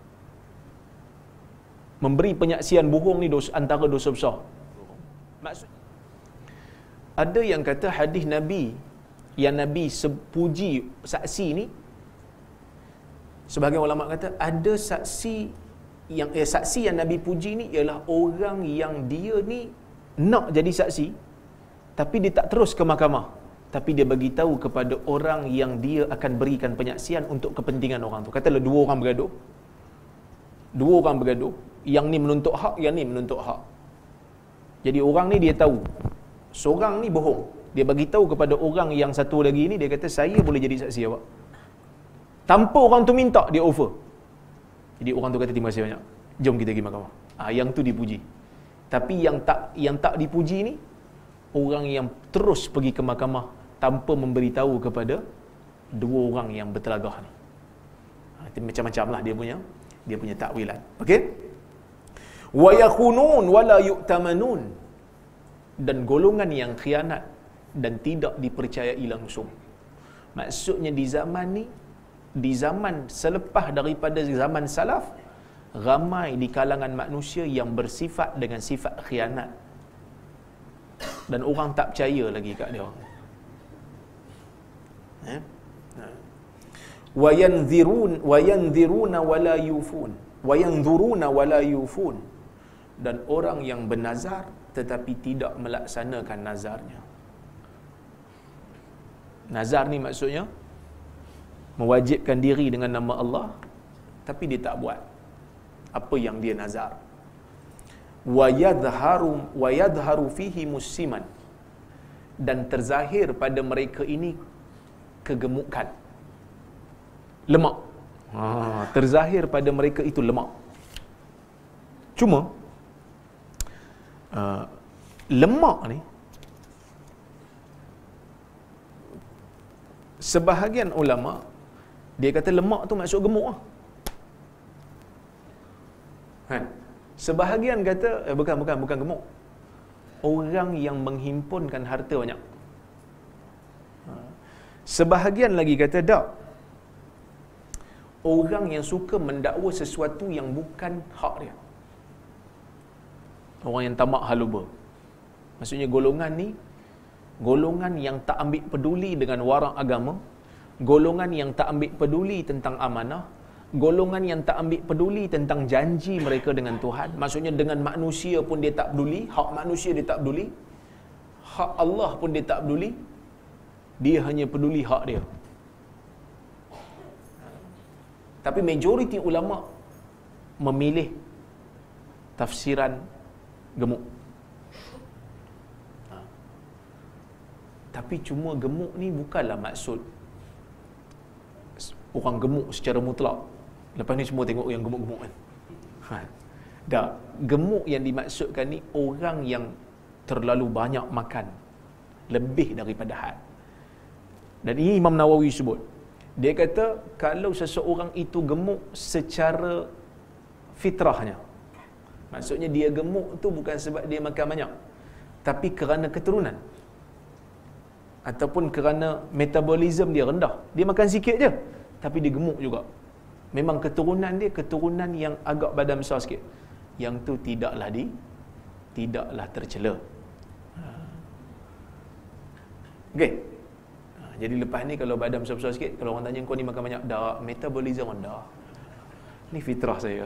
Memberi penyaksian bohong ni dosa, antara dosa besar. Maksud ada yang kata hadis Nabi yang Nabi sepuji saksi ni, sebahagian ulama kata ada saksi yang eh, saksi yang Nabi puji ni ialah orang yang dia ni nak jadi saksi tapi dia tak terus ke mahkamah, tapi dia bagi tahu kepada orang yang dia akan berikan penyaksian untuk kepentingan orang tu. Katalah dua orang bergaduh. Dua orang bergaduh, yang ni menuntut hak, yang ni menuntut hak. Jadi orang ni dia tahu seorang ni bohong. Dia bagi tahu kepada orang yang satu lagi ni, dia kata saya boleh jadi saksi awak. Tanpa orang tu minta, dia offer. Jadi orang tu kata terima kasih banyak, jom kita pergi mahkamah. Ah, yang tu dipuji. Tapi yang tak yang tak dipuji ni orang yang terus pergi ke mahkamah tanpa memberitahu kepada dua orang yang bertelagah ni. Ha, macam-macam lah dia punya dia punya takwilan. Okey? Wa yakhunun wala yu'tamanun, dan golongan yang khianat dan tidak dipercayai langsung. Maksudnya di zaman ni, di zaman selepas daripada zaman salaf, ramai di kalangan manusia yang bersifat dengan sifat khianat dan orang tak percaya lagi kat dia. Eh? Wa yanzirun wa yanziruna wala yufun wa yanzuruna wala yufun, dan orang yang bernazar tetapi tidak melaksanakan nazarnya. Nazar ni maksudnya mewajibkan diri dengan nama Allah tapi dia tak buat apa yang dia nazar. Wa yadhharu wa yadhharu fihi musiman, dan terzahir pada mereka ini kegemukan, lemak. Ha, terzahir pada mereka itu lemak. Cuma uh, lemak ni sebahagian ulama dia kata lemak tu maksud gemuk lah. Kan? Sebahagian kata eh, bukan bukan bukan gemuk. Orang yang menghimpunkan harta banyak. Sebahagian lagi kata tak. Orang yang suka mendakwa sesuatu yang bukan hak dia. Orang yang tamak haluba. Maksudnya golongan ni golongan yang tak ambil peduli dengan warak agama, golongan yang tak ambil peduli tentang amanah, golongan yang tak ambil peduli tentang janji mereka dengan Tuhan. Maksudnya dengan manusia pun dia tak peduli, hak manusia dia tak peduli, hak Allah pun dia tak peduli, dia hanya peduli hak dia. Tapi majoriti ulama memilih tafsiran gemuk. Ha. Tapi cuma gemuk ni bukanlah maksud orang gemuk secara mutlak. Lepas ni semua tengok yang gemuk-gemuk kan. Ha. Dah, gemuk yang dimaksudkan ni orang yang terlalu banyak makan, lebih daripada had. Dan ini Imam Nawawi sebut. Dia kata kalau seseorang itu gemuk secara fitrahnya, maksudnya dia gemuk tu bukan sebab dia makan banyak, tapi kerana keturunan ataupun kerana metabolism dia rendah, dia makan sikit je tapi dia gemuk juga. Memang keturunan dia keturunan yang agak badan besar sikit, yang tu tidaklah di tidaklah tercela. Okey. Jadi lepas ni kalau badan besar-besar sikit, kalau orang tanya kau ni makan banyak, dah metabolism rendah. Ni fitrah saya.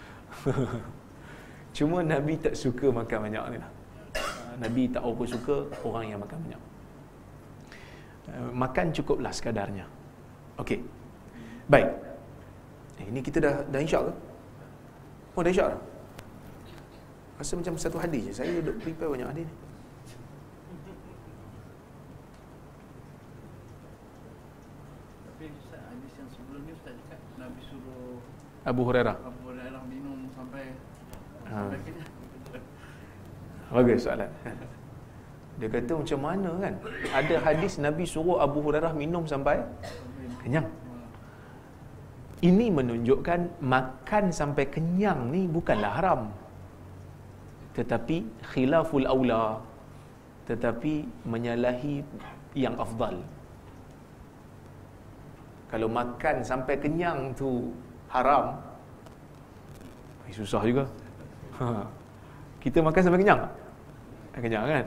Cuma Nabi tak suka makan banyak ni lah. Nabi tak apa suka orang yang makan banyak. Makan cukuplah sekadarnya. Okey. Baik. Eh, ini kita dah dah insya ke? Oh, dah insya dah. Rasa macam satu hadis je. Saya duk prepare banyak hadis ni. Tapi Ustaz, hadis yang sebelum ni Ustaz cakap Nabi suruh Abu Hurairah. Abu Hurairah minum sampai Ha. sampai kenyang. Bagus soalan. Dia kata macam mana kan? Ada hadis Nabi suruh Abu Hurairah minum sampai kenyang. Ini menunjukkan makan sampai kenyang ni bukanlah haram. Tetapi khilaful aula. Tetapi menyalahi yang afdal. Kalau makan sampai kenyang tu haram, eh, susah juga. Ha. Kita makan sampai kenyang tak? Kenyang kan?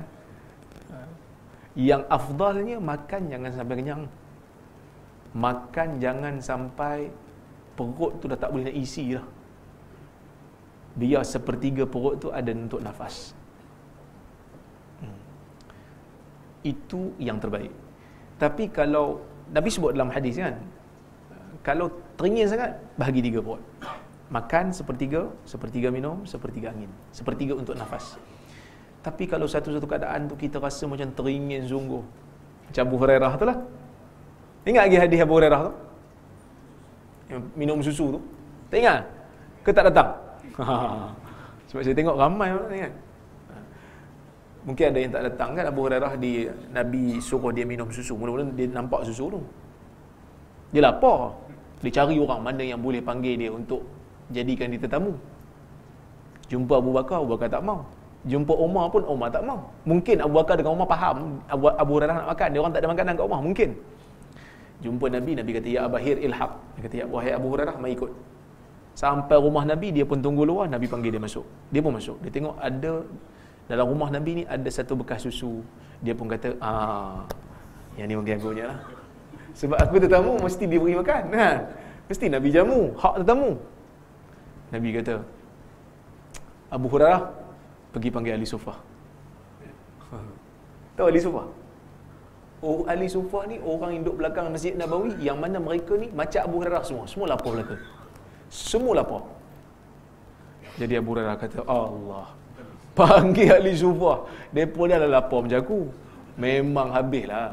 Yang afdalnya makan jangan sampai kenyang. Makan jangan sampai perut tu dah tak boleh nak isi dah. Biar sepertiga perut tu ada untuk nafas. Hmm. Itu yang terbaik. Tapi kalau Nabi sebut dalam hadis kan, kalau teringin sangat, bahagi tiga perut. Makan sepertiga, sepertiga minum, sepertiga angin. Sepertiga untuk nafas. Tapi kalau satu-satu keadaan tu kita rasa macam teringin sungguh, macam Abu Hurairah tu lah. Ingat lagi hadis Abu Hurairah tu? Yang minum susu tu. Tak ingat? Ke tak datang? Sebab saya tengok ramai orang ingat. Mungkin ada yang tak datang kan. Abu Hurairah di Nabi suruh dia minum susu. Mula-mula dia nampak susu tu. Dia lapar. Dia cari orang mana yang boleh panggil dia untuk jadikan dia tetamu. Jumpa Abu Bakar, Abu Bakar tak mau. Jumpa Umar pun Umar tak mau. Mungkin Abu Bakar dengan Umar faham Abu, Abu Hurairah nak makan, dia orang tak ada makanan kat Umar, mungkin. Jumpa Nabi, Nabi kata ya Abahir ilhaq. Dia kata ya wahai Abu Hurairah, mai ikut. Sampai rumah Nabi, dia pun tunggu luar, Nabi panggil dia masuk. Dia pun masuk. Dia tengok ada dalam rumah Nabi ni ada satu bekas susu. Dia pun kata, ah, yang ni mungkin agaknya lah. Sebab aku tetamu mesti dia beri makan. Ha? Mesti Nabi jamu, hak tetamu. Nabi kata, Abu Hurairah, pergi panggil ahli sufah. Tahu ahli sufah? Oh, ahli sufah ni orang yang duduk belakang Masjid Nabawi, yang mana mereka ni macam Abu Hurairah semua. Semua lapar belaka. Semua lapar. Jadi Abu Hurairah kata, Allah, panggil ahli sufah. Mereka dah lapar macam aku. Memang habislah.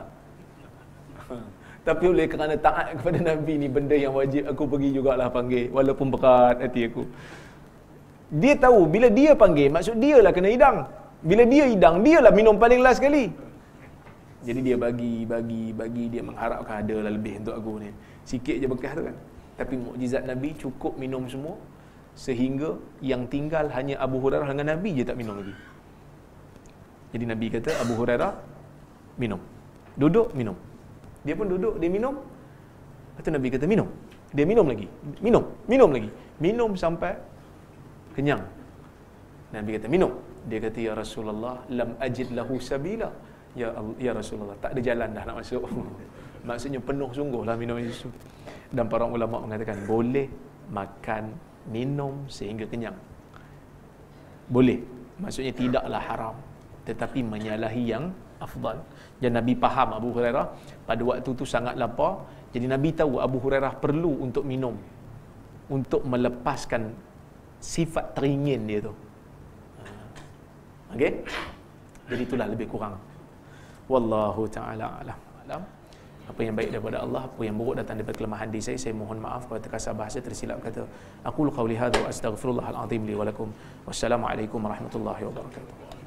Tapi oleh kerana taat kepada Nabi ni, benda yang wajib, aku pergi jugalah panggil. Walaupun berat hati aku. Dia tahu bila dia panggil, maksud dia lah kena hidang. Bila dia hidang, dia lah minum paling last sekali. Jadi dia bagi, bagi, bagi. Dia mengharapkan ada lah lebih untuk aku ni. Sikit je bekas tu kan. Tapi mukjizat Nabi cukup minum semua. Sehingga yang tinggal hanya Abu Hurairah dengan Nabi je tak minum lagi. Jadi Nabi kata, Abu Hurairah minum. Duduk, minum. Dia pun duduk, dia minum. Lepas tu Nabi kata, minum. Dia minum lagi. Minum, minum lagi. Minum sampai kenyang. Nabi kata, minum. Dia kata, ya Rasulullah, lam ajid lahu sabila. Ya ya Rasulullah, tak ada jalan dah nak masuk. Maksudnya penuh sungguhlah minum susu. Dan para ulama mengatakan boleh makan, minum sehingga kenyang. Boleh. Maksudnya tidaklah haram, tetapi menyalahi yang afdal. Dan Nabi faham Abu Hurairah pada waktu tu sangat lapar. Jadi Nabi tahu Abu Hurairah perlu untuk minum, untuk melepaskan sifat teringin dia tu. Okey? Jadi itulah lebih kurang. Wallahu ta'ala alam. Apa yang baik daripada Allah, apa yang buruk datang daripada kelemahan diri saya, saya mohon maaf kalau terkasar bahasa tersilap kata. Aqulu qawli hadza wa astaghfirullahal azim li wa lakum. Wassalamualaikum warahmatullahi wabarakatuh.